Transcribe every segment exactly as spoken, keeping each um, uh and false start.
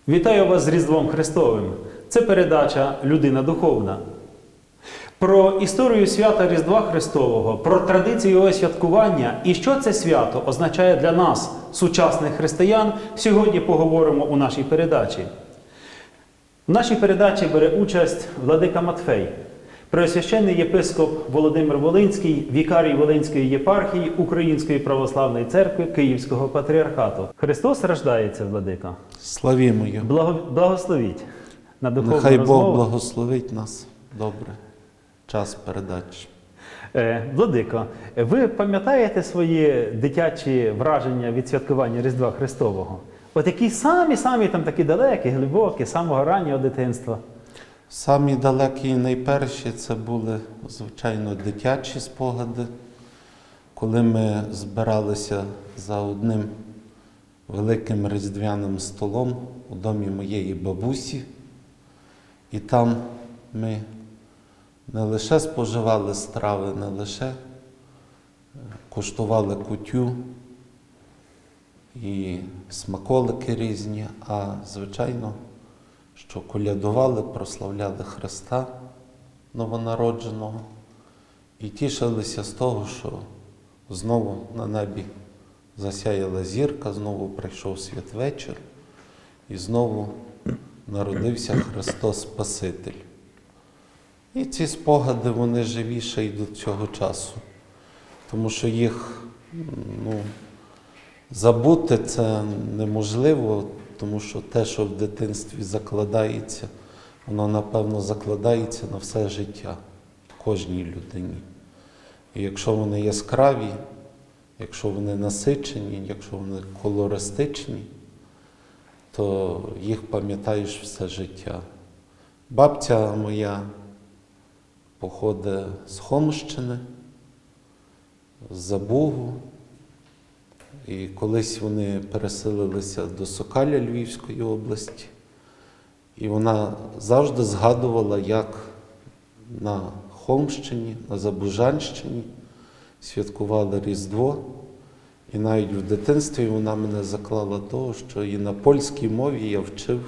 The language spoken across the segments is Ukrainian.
Вітаю вас з Різдвом Христовим. Це передача «Людина духовна». Про історію свята Різдва Христового, про традицію його святкування і що це свято означає для нас, сучасних християн, сьогодні поговоримо у нашій передачі. В нашій передачі бере участь владика Матфей, преосвященний єпископ Володимир Волинський, вікарій Волинської єпархії Української православної церкви Київського патріархату. Христос рождається, владика. Славімо Його. Благо... Благословіть на духовну Нехай розмову. Бог благословить нас. Добре. Час передачі. Е, Владико, ви пам'ятаєте свої дитячі враження від святкування Різдва Христового? От які самі-самі там такі далекі, глибокі, з самого раннього дитинства? Самі далекі і найперші це були, звичайно, дитячі спогади, коли ми збиралися за одним великим різдвяним столом у домі моєї бабусі. І там ми не лише споживали страви, не лише куштували кутю і смаколики різні, а, звичайно, що колядували, прославляли Христа новонародженого і тішилися з того, що знову на небі засяяла зірка, знову прийшов святвечір і знову народився Христос Спаситель. І ці спогади, вони живіше й до цього часу, тому що їх ну, забути це неможливо, тому що те, що в дитинстві закладається, воно, напевно, закладається на все життя в кожній людині. І якщо вони яскраві, якщо вони насичені, якщо вони колористичні, то їх пам'ятаєш все життя. Бабця моя походить з Хомщини, з-за Бугу. І колись вони переселилися до Сокаля Львівської області. І вона завжди згадувала, як на Холмщині, на Забужанщині святкували Різдво. І навіть в дитинстві вона мене заклала того, що і на польській мові я вчив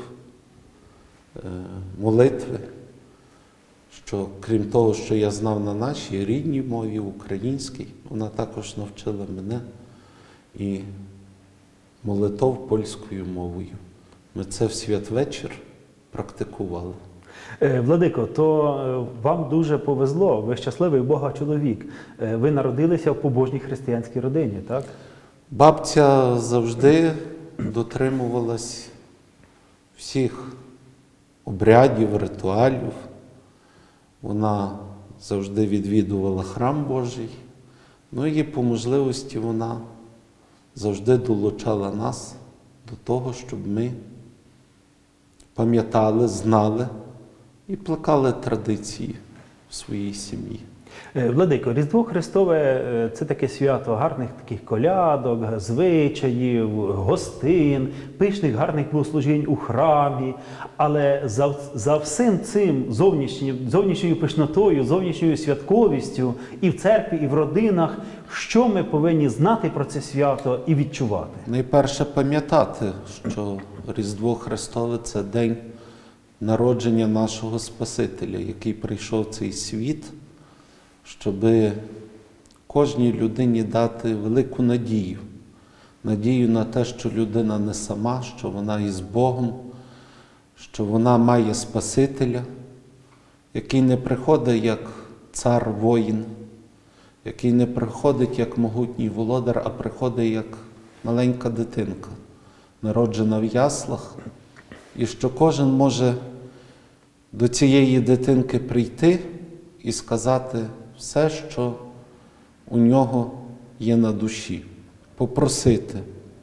молитви, що крім того, що я знав на нашій рідній мові, українській, вона також навчила мене і молитов польською мовою. Ми це в святвечір практикували. Владико, то вам дуже повезло, ви щасливий Бога чоловік. Ви народилися в побожній християнській родині, так? Бабця завжди дотримувалась всіх обрядів, ритуалів. Вона завжди відвідувала храм Божий. Ну і по можливості вона завжди долучала нас до того, щоб ми пам'ятали, знали і плекали традиції в своїй сім'ї. Владико, Різдво Христове – це таке свято гарних таких колядок, звичаїв, гостин, пишних гарних богослужінь у храмі. Але за, за всім цим зовнішньою, зовнішньою пишнотою, зовнішньою святковістю і в церкві, і в родинах, що ми повинні знати про це свято і відчувати? Найперше пам'ятати, що Різдво Христове – це день народження нашого Спасителя, який прийшов в цей світ, щоб кожній людині дати велику надію. Надію на те, що людина не сама, що вона із Богом, що вона має Спасителя, який не приходить як цар-воїн, який не приходить як могутній володар, а приходить як маленька дитинка, народжена в яслах, і що кожен може до цієї дитинки прийти і сказати все, що у нього є на душі, попросити,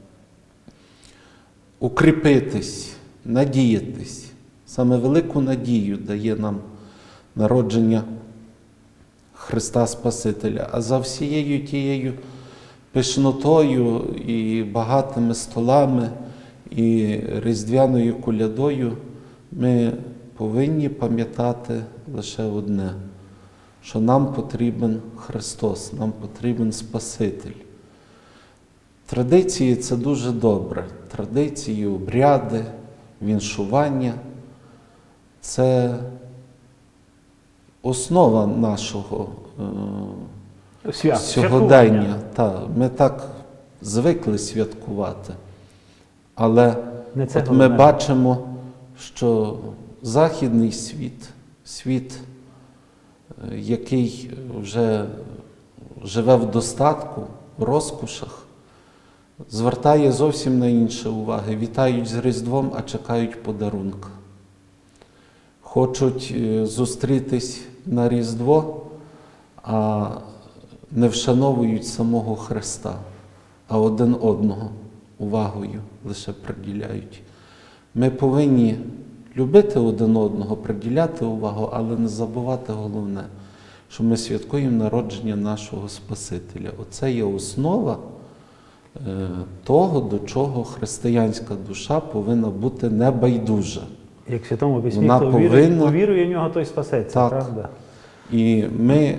укріпитись, надіятись. Саме велику надію дає нам народження Христа Спасителя. А за всією тією пишнотою і багатими столами, і різдвяною колядою ми повинні пам'ятати лише одне, що нам потрібен Христос, нам потрібен Спаситель. Традиції – це дуже добре. Традиції, обряди, віншування – це основа нашого е, Свят, сьогодення. Та, ми так звикли святкувати. Але Не це от ми головне. бачимо, що західний світ, світ, е, який вже живе в достатку, в розкошах, звертає зовсім на інше уваги. Вітають з Різдвом, а чекають подарунка. Хочуть е, зустрітись на Різдво, а не вшановують самого Христа, а один одного увагою лише приділяють. Ми повинні любити один одного, приділяти увагу, але не забувати головне, що ми святкуємо народження нашого Спасителя. Оце є основа е, того, до чого християнська душа повинна бути небайдужа. Як в Святому Письмі, Вона хто вірує, повинна- хто вірує в нього, той спасеться, Так. правда? І ми е,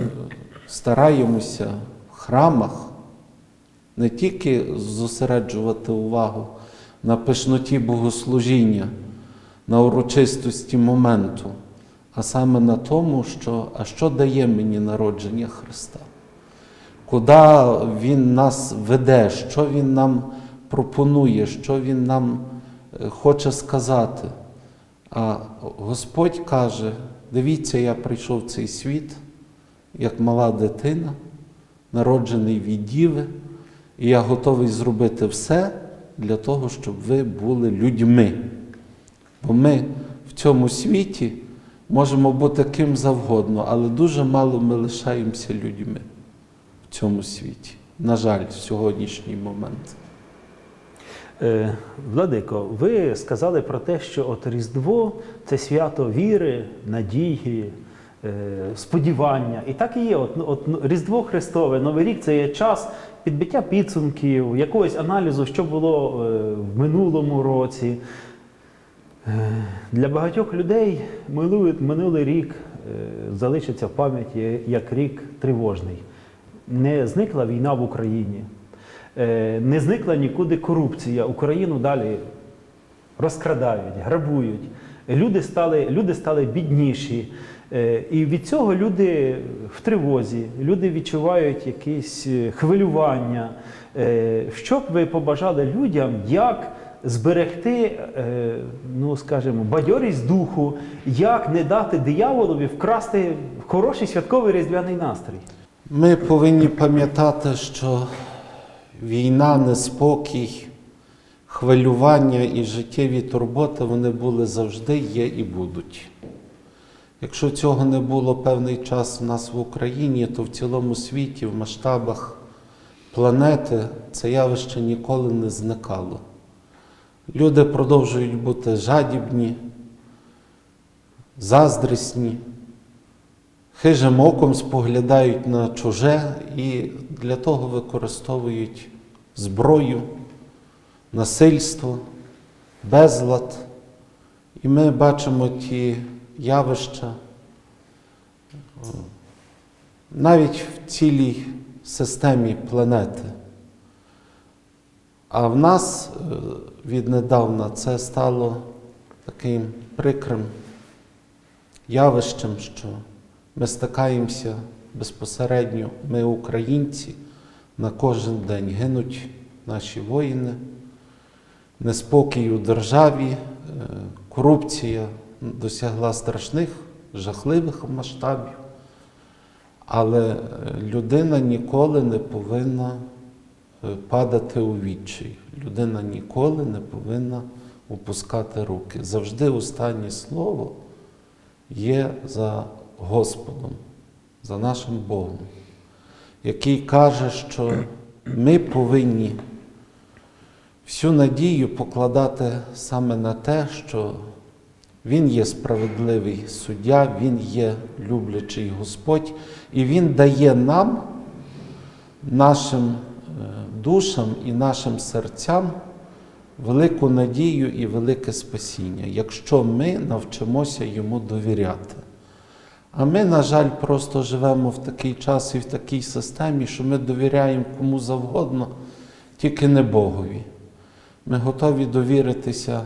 стараємося в храмах не тільки зосереджувати увагу на пишноті богослужіння, на урочистості моменту, а саме на тому, що а що дає мені народження Христа? Куди Він нас веде, що Він нам пропонує, що Він нам е, хоче сказати. А Господь каже, дивіться, я прийшов в цей світ, як мала дитина, народжений від діви, і я готовий зробити все для того, щоб ви були людьми. Бо ми в цьому світі можемо бути ким завгодно, але дуже мало ми лишаємося людьми в цьому світі. На жаль, в сьогоднішній момент. Е, Владико, ви сказали про те, що от Різдво – це свято віри, надії, е, сподівання. І так і є. От, от Різдво Христове, Новий рік – це є час підбиття підсумків, якогось аналізу, що було е, в минулому році. Е, Для багатьох людей минулий, минулий рік е, залишиться в пам'яті як рік тривожний. Не зникла війна в Україні. Е, Не зникла нікуди корупція. Україну далі розкрадають, грабують. Люди стали, люди стали бідніші. Е, І від цього люди в тривозі, люди відчувають якісь е, хвилювання. Е, Що б ви побажали людям, як зберегти, е, ну скажімо, бадьорість духу, як не дати дияволові вкрасти хороший святковий різдвяний настрій? Ми повинні пам'ятати, що війна, неспокій, хвилювання і життєві турботи, вони були завжди, є і будуть. Якщо цього не було певний час у нас в Україні, то в цілому світі, в масштабах планети, це явище ніколи не зникало. Люди продовжують бути жадібні, заздрісні, хижим оком споглядають на чуже і для того використовують зброю, насильство, безлад. І ми бачимо ті явища навіть в цілій системі планети. А в нас віднедавна це стало таким прикрим явищем, що ми стикаємося безпосередньо, ми українці, на кожен день гинуть наші воїни, неспокій у державі, корупція досягла страшних, жахливих масштабів, але людина ніколи не повинна падати у відчай. Людина ніколи не повинна опускати руки. Завжди останнє слово є за Господом, за нашим Богом, який каже, що ми повинні всю надію покладати саме на те, що Він є справедливий суддя, Він є люблячий Господь, і Він дає нам, нашим душам і нашим серцям велику надію і велике спасіння, якщо ми навчимося Йому довіряти. А ми, на жаль, просто живемо в такий час і в такій системі, що ми довіряємо кому завгодно, тільки не Богові. Ми готові довіритися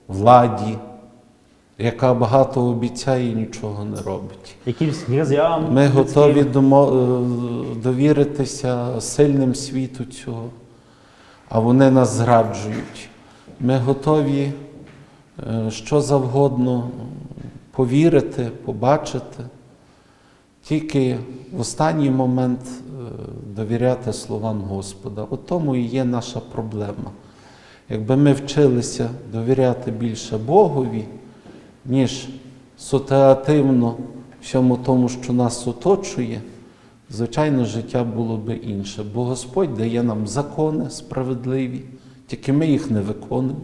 владі, яка багато обіцяє і нічого не робить. Якимсь князям. Ми людським. готові домо- довіритися сильним світу цього, а вони нас зраджують. Ми готові е, що завгодно повірити, побачити, тільки в останній момент е, довіряти словам Господа. От тому і є наша проблема. Якби ми вчилися довіряти більше Богові, ніж ситуативно всьому тому, що нас оточує, звичайно, життя було б інше. Бо Господь дає нам закони справедливі, тільки ми їх не виконуємо.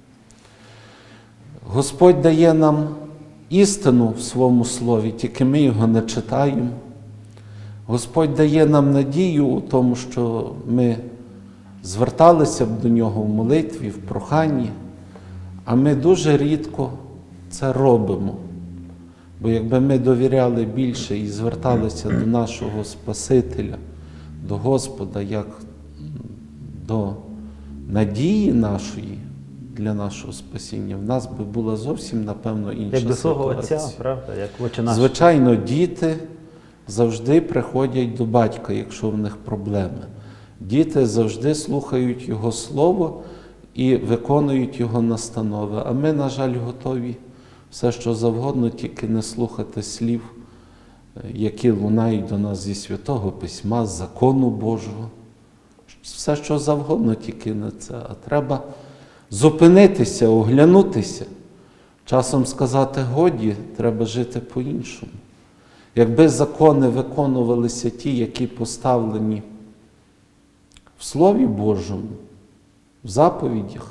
Господь дає нам істину в своєму слові, тільки ми його не читаємо. Господь дає нам надію у тому, що ми зверталися б до Нього в молитві, в проханні, а ми дуже рідко це робимо. Бо якби ми довіряли більше і зверталися до нашого Спасителя, до Господа, як до надії нашої для нашого спасіння, в нас би була зовсім, напевно, інша Як до свого ситуація. Отця, правда? Як Отче наш. Звичайно, діти завжди приходять до батька, якщо в них проблеми. Діти завжди слухають Його Слово і виконують Його настанови. А ми, на жаль, готові все, що завгодно, тільки не слухати слів, які лунають до нас зі Святого Письма, з закону Божого. Все, що завгодно, тільки не це. А треба зупинитися, оглянутися. Часом сказати годі, треба жити по-іншому. Якби закони виконувалися ті, які поставлені в Слові Божому, в заповідях,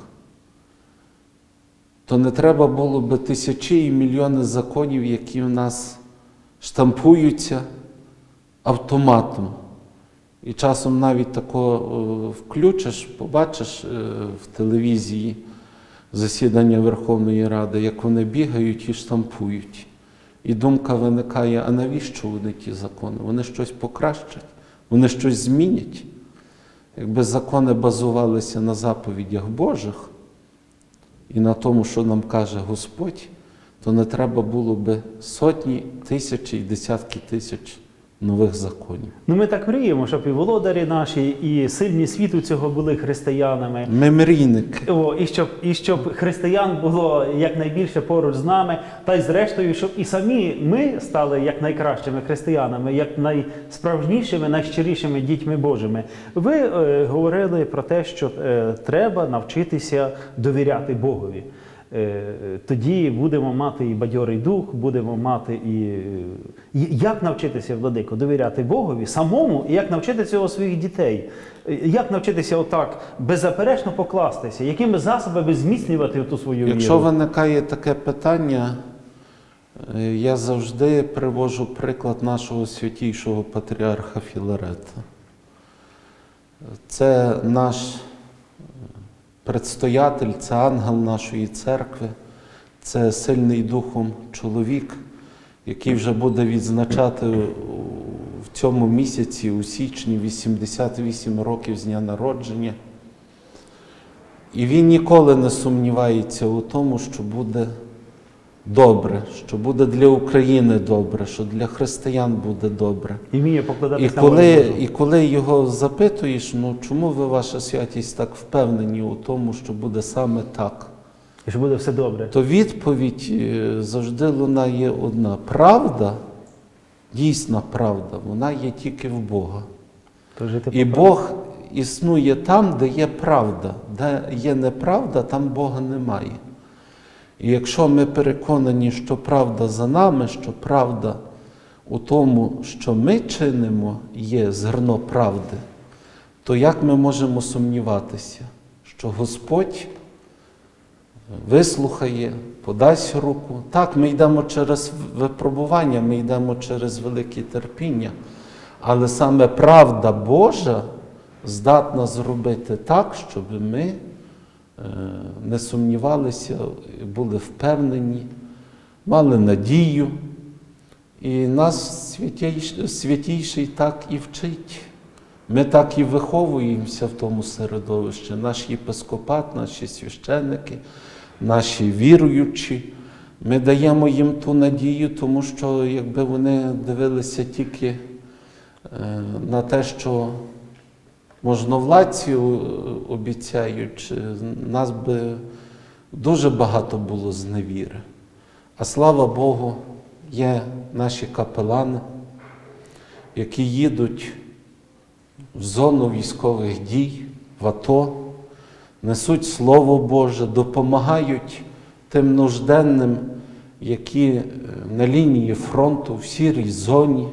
то не треба було би тисячі і мільйони законів, які в нас штампуються автоматом. І часом навіть тако включиш, побачиш в телевізії засідання Верховної Ради, як вони бігають і штампують. І думка виникає, а навіщо вони ті закони? Вони щось покращать, вони щось змінять. Якби закони базувалися на заповідях Божих і на тому, що нам каже Господь, то не треба було би сотні, тисячі і десятки тисяч нових законів. Ну ми так мріємо, щоб і володарі наші, і сильні світу цього були християнами. Ми мрійники. О, і щоб, і щоб християн було якнайбільше поруч з нами, та й зрештою, щоб і самі ми стали як найкращими християнами, як найсправжнішими, найщирішими дітьми Божими. Ви е, говорили про те, що е, треба навчитися довіряти Богові. Е, тоді будемо мати і бадьорий дух, будемо мати і... і як навчитися, владико, довіряти Богові самому, і як навчити цього своїх дітей? Як навчитися отак беззаперечно покластися? Якими засобами зміцнювати ту свою віру? Якщо виникає таке питання, я завжди привожу приклад нашого святійшого патріарха Філарета. Це наш предстоятель, це ангел нашої церкви, це сильний духом чоловік, який вже буде відзначати в цьому місяці, у січні, вісімдесят вісім років з дня народження. І він ніколи не сумнівається у тому, що буде добре, що буде для України добре, що для християн буде добре. І вміє І покладатися на коли, волю Божу. і коли його запитуєш, ну чому ви, ваша святість, так впевнені у тому, що буде саме так, І що буде все добре. то відповідь е, завжди лунає одна. Правда, дійсна правда, вона є тільки в Бога. То жити І по правді. Бог існує там, де є правда. Де є неправда, там Бога немає. І якщо ми переконані, що правда за нами, що правда у тому, що ми чинимо, є зерно правди, то як ми можемо сумніватися, що Господь вислухає, подасть руку? Так, ми йдемо через випробування, ми йдемо через велике терпіння, але саме правда Божа здатна зробити так, щоб ми не сумнівалися, були впевнені, мали надію. І нас святійший, святійший так і вчить. Ми так і виховуємося в тому середовищі. Наш єпископат, наші священники наші віруючі. Ми даємо їм ту надію, тому що якби вони дивилися тільки на те, що можновладці обіцяють, нас би дуже багато було зневіри. А слава Богу, є наші капелани, які їдуть в зону військових дій, в АТО, несуть Слово Боже, допомагають тим нужденним, які на лінії фронту, в сірій зоні,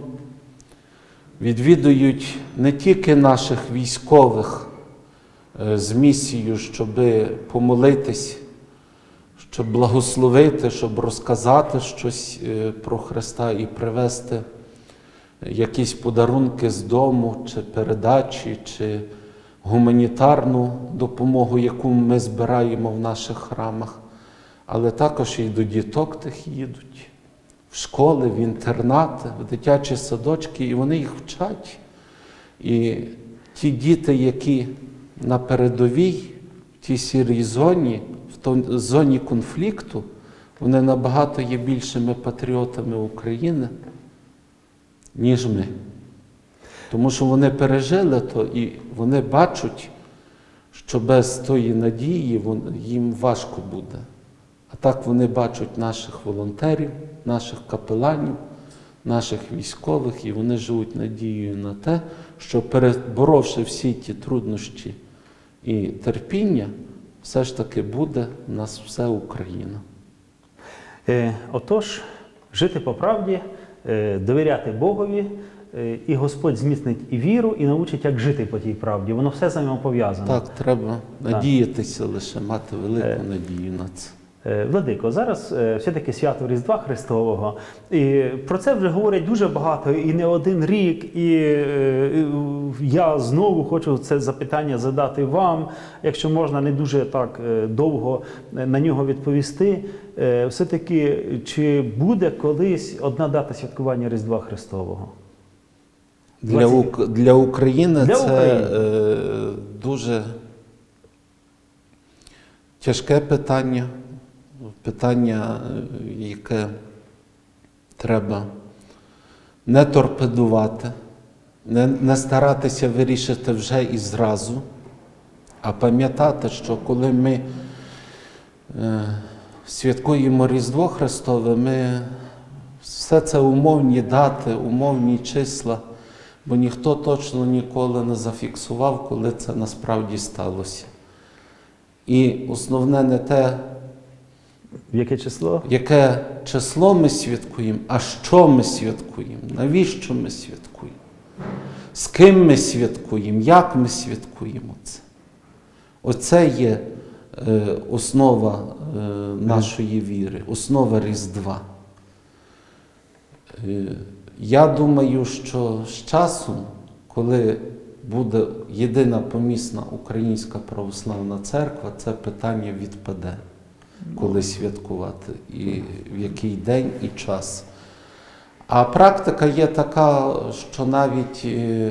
відвідують не тільки наших військових з місією, щоб помолитись, щоб благословити, щоб розказати щось про Христа і привезти якісь подарунки з дому, чи передачі, чи гуманітарну допомогу, яку ми збираємо в наших храмах, але також і до діток тих їдуть, в школи, в інтернати, в дитячі садочки, і вони їх вчать. І ті діти, які на передовій, в тій сірій зоні, в той зоні конфлікту, вони набагато є більшими патріотами України, ніж ми. Тому що вони пережили то, і вони бачать, що без тої надії їм важко буде. А так вони бачать наших волонтерів, наших капеланів, наших військових, і вони живуть надією на те, що переборовши всі ті труднощі і терпіння, все ж таки буде в нас все Україна. Е, отож, жити по правді, е, довіряти Богові, е, і Господь зміцнить і віру, і научить, як жити по тій правді. Воно все взаємопов'язане. Так, треба надіятися лише, мати велику е, надію на це. Владико, зараз все-таки свято Різдва Христового, і про це вже говорять дуже багато, і не один рік, і я знову хочу це запитання задати вам, якщо можна не дуже так довго на нього відповісти. Все-таки, чи буде колись одна дата святкування Різдва Христового? Для, Ук... Для України Для це України. Е, дуже тяжке питання. Питання, яке треба не торпедувати, не, не старатися вирішити вже і зразу, а пам'ятати, що коли ми е, святкуємо Різдво Христове, ми все це умовні дати, умовні числа, бо ніхто точно ніколи не зафіксував, коли це насправді сталося. І основне не те, яке число? Яке число ми святкуємо, а що ми святкуємо, навіщо ми святкуємо, з ким ми святкуємо, як ми святкуємо це. Оце є е, основа е, нашої віри, основа Різдва. Е, я думаю, що з часом, коли буде єдина помісна Українська православна церква, це питання відпаде. Коли святкувати, і в який день і час. А практика є така, що навіть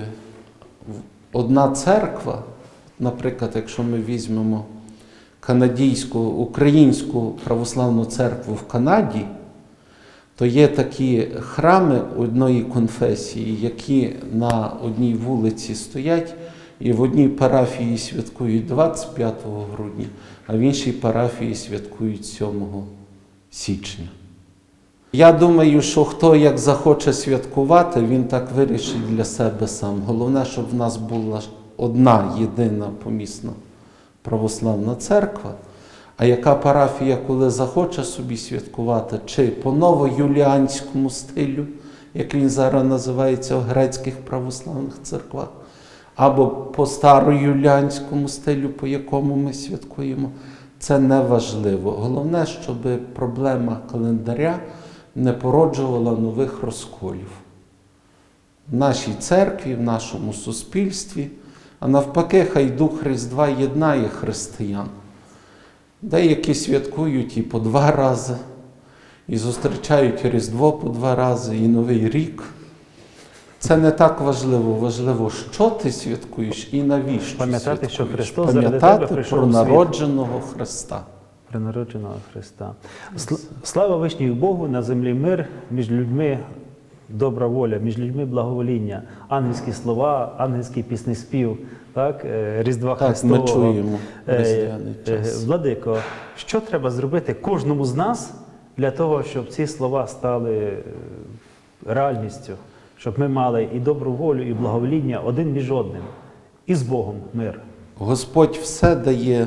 одна церква, наприклад, якщо ми візьмемо канадійську, українську православну церкву в Канаді, то є такі храми одної конфесії, які на одній вулиці стоять, і в одній парафії святкують двадцять п'ятого грудня, а в іншій парафії святкують сьомого січня. Я думаю, що хто як захоче святкувати, він так вирішить для себе сам. Головне, щоб в нас була одна єдина помісна православна церква, а яка парафія, коли захоче собі святкувати, чи по новоюліанському стилю, як він зараз називається в грецьких православних церквах, або по староюліанському стилю, по якому ми святкуємо, це не важливо. Головне, щоб проблема календаря не породжувала нових розколів в нашій церкві, в нашому суспільстві, а навпаки, хай Дух Різдва єднає християн. Деякі святкують і по два рази, і зустрічають Різдво по два рази, і Новий рік. Це не так важливо. Важливо, що ти святкуєш і навіщо Пам'ятати, святкуєш. що Христос заради тебе Пам'ятати прийшов про у світ. народженого Христа. Про народженого Христа. Сл- Слава вишній Богу, на землі мир, між людьми добра воля, між людьми благовоління, ангельські слова, ангельський піснеспів, так, е, Різдва Так, Христового. ми чуємо Е, різдвяний е, час. Владико, що треба зробити кожному з нас для того, щоб ці слова стали е, реальністю, щоб ми мали і добру волю, і благовоління один між одним, і з Богом мир? Господь все дає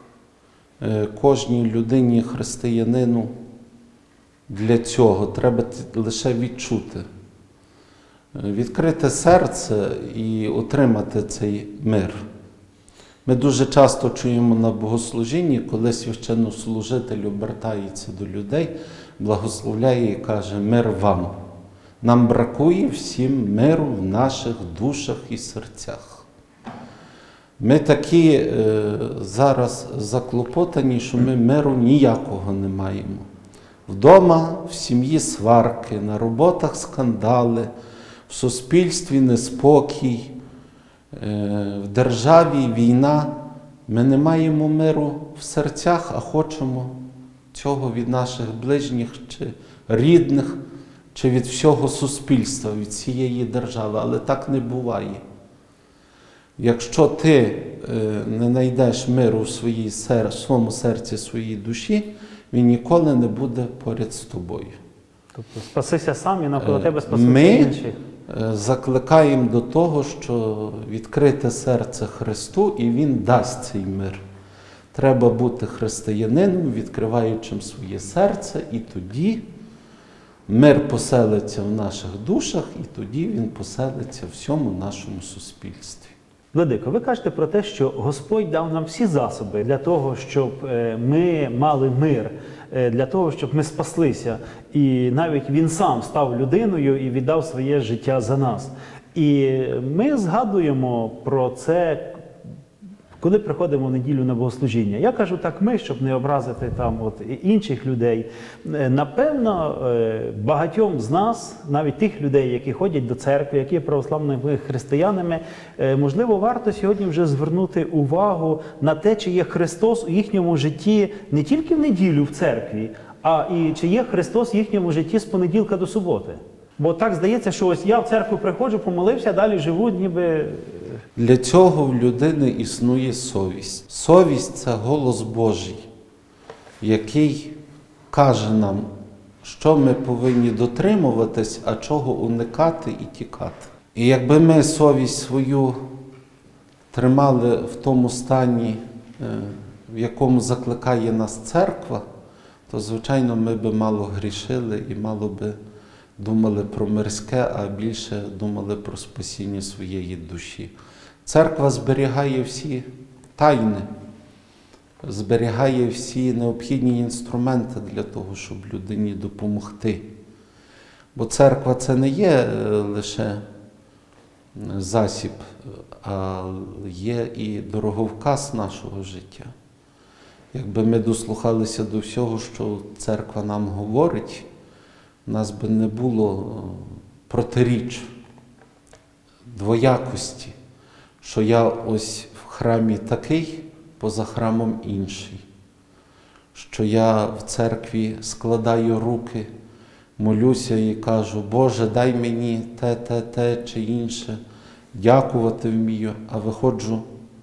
е, кожній людині, християнину. Для цього треба т- лише відчути, е, відкрити серце і отримати цей мир. Ми дуже часто чуємо на богослужінні, коли священнослужитель обертається до людей, благословляє і каже: «Мир вам». Нам бракує всім миру в наших душах і серцях. Ми такі е, зараз заклопотані, що ми миру ніякого не маємо. Вдома, в сім'ї сварки, на роботах скандали, в суспільстві неспокій, е, в державі війна. Ми не маємо миру в серцях, а хочемо цього від наших ближніх чи рідних, чи від всього суспільства, від цієї держави. Але так не буває. Якщо ти е, не знайдеш миру в своїй сер... в своєму серці, в своїй душі, він ніколи не буде поряд з тобою. Тобто спасися сам і навколо Е, тебе спасуться ми інші. е, закликаємо до того, що відкрити серце Христу, і Він дасть цей мир. Треба бути християнином, відкриваючим своє серце, і тоді мир поселиться в наших душах, і тоді він поселиться в всьому нашому суспільстві. Владико, ви кажете про те, що Господь дав нам всі засоби для того, щоб е, ми мали мир, е, для того, щоб ми спаслися. І навіть Він сам став людиною і віддав своє життя за нас. І ми згадуємо про це, коли приходимо в неділю на богослужіння. Я кажу так ми, щоб не образити там от інших людей. Е, Напевно, е, багатьом з нас, навіть тих людей, які ходять до церкви, які є православними християнами, е, можливо, варто сьогодні вже звернути увагу на те, чи є Христос у їхньому житті не тільки в неділю в церкві, а і чи є Христос в їхньому житті з понеділка до суботи. Бо так здається, що ось я в церкву приходжу, помолився, далі живу, ніби... Для цього в людини існує совість. Совість – це голос Божий, який каже нам, що ми повинні дотримуватись, а чого уникати і тікати. І якби ми совість свою тримали в тому стані, в якому закликає нас церква, то, звичайно, ми би мало грішили і мало би думали про мирське, а більше думали про спасіння своєї душі. Церква зберігає всі тайни, зберігає всі необхідні інструменти для того, щоб людині допомогти. Бо церква – це не є лише засіб, а є і дороговказ нашого життя. Якби ми дослухалися до всього, що церква нам говорить, у нас би не було протиріч, двоякості, що я ось в храмі такий, поза храмом інший, що я в церкві складаю руки, молюся і кажу: Боже, дай мені те, те, те чи інше, дякувати вмію, а виходжу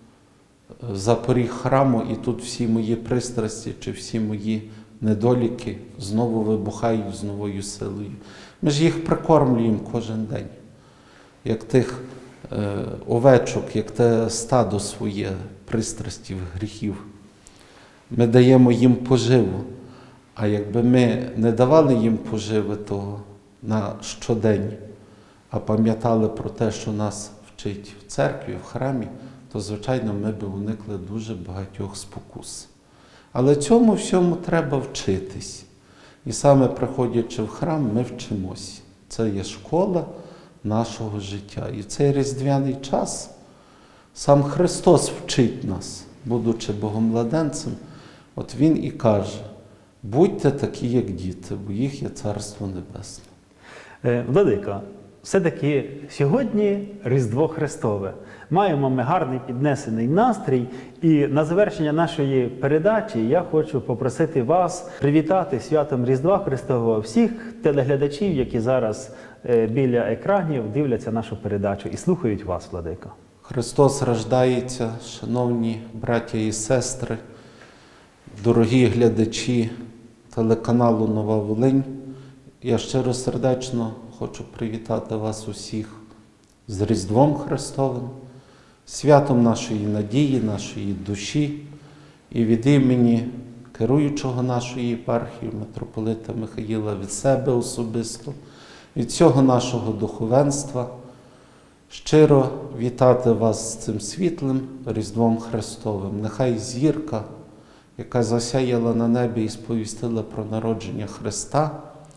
за поріг храму, і тут всі мої пристрасті чи всі мої недоліки знову вибухають з новою силою. Ми ж їх прикормлюємо кожен день, як тих е, овечок, як те стадо своє пристрастів, гріхів. Ми даємо їм поживу, а якби ми не давали їм поживи того на щодень, а пам'ятали про те, що нас вчить в церкві, в храмі, то, звичайно, ми б уникли дуже багатьох спокус. Але цьому всьому треба вчитись. І саме приходячи в храм, ми вчимось. Це є школа нашого життя. І в цей різдвяний час сам Христос вчить нас, будучи богомладенцем. От Він і каже: будьте такі, як діти, бо їх є Царство Небесне. Владико, Все-таки сьогодні Різдво Христове. Маємо ми гарний піднесений настрій. І на завершення нашої передачі я хочу попросити вас привітати святом Різдва Христового всіх телеглядачів, які зараз е, біля екранів дивляться нашу передачу і слухають вас, Владико. Христос рождається, шановні браття і сестри, дорогі глядачі телеканалу Нова Волинь. Я щиро сердечно хочу привітати вас усіх з Різдвом Христовим, святом нашої надії, нашої душі і від імені керуючого нашої єпархії, митрополита Михаїла, від себе особисто, від цього нашого духовенства, щиро вітати вас з цим світлим Різдвом Христовим. Нехай зірка, яка засяяла на небі і сповістила про народження Христа,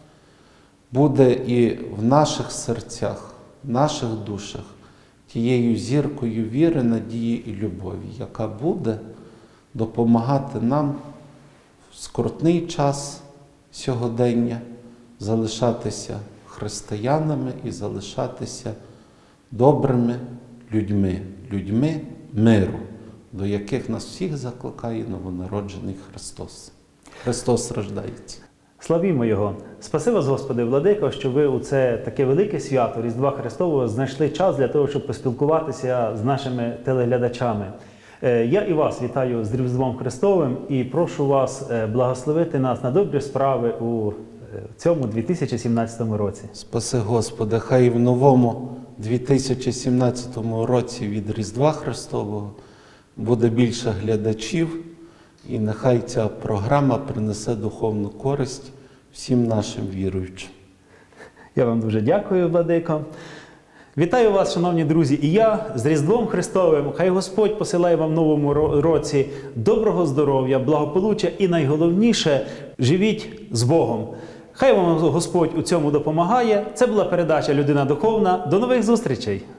буде і в наших серцях, в наших душах тією зіркою віри, надії і любові, яка буде допомагати нам в скрутний час сьогодення залишатися християнами і залишатися добрими людьми, людьми миру, до яких нас всіх закликає новонароджений Христос. Христос рождається. Славімо Його! Спаси вас, Господи, Владико, що ви у це таке велике свято Різдва Христового знайшли час для того, щоб поспілкуватися з нашими телеглядачами. Е, Я і вас вітаю з Різдвом Христовим і прошу вас е, благословити нас на добрі справи у е, цьому дві тисячі сімнадцятому році. Спаси Господи, хай в новому дві тисячі сімнадцятому році від Різдва Христового буде більше глядачів, і нехай ця програма принесе духовну користь всім нашим віруючим. Я вам дуже дякую, Владико. Вітаю вас, шановні друзі, і я з Різдвом Христовим. Хай Господь посилає вам в новому ро- році доброго здоров'я, благополуччя і найголовніше – живіть з Богом. Хай вам Господь у цьому допомагає. Це була передача «Людина духовна». До нових зустрічей!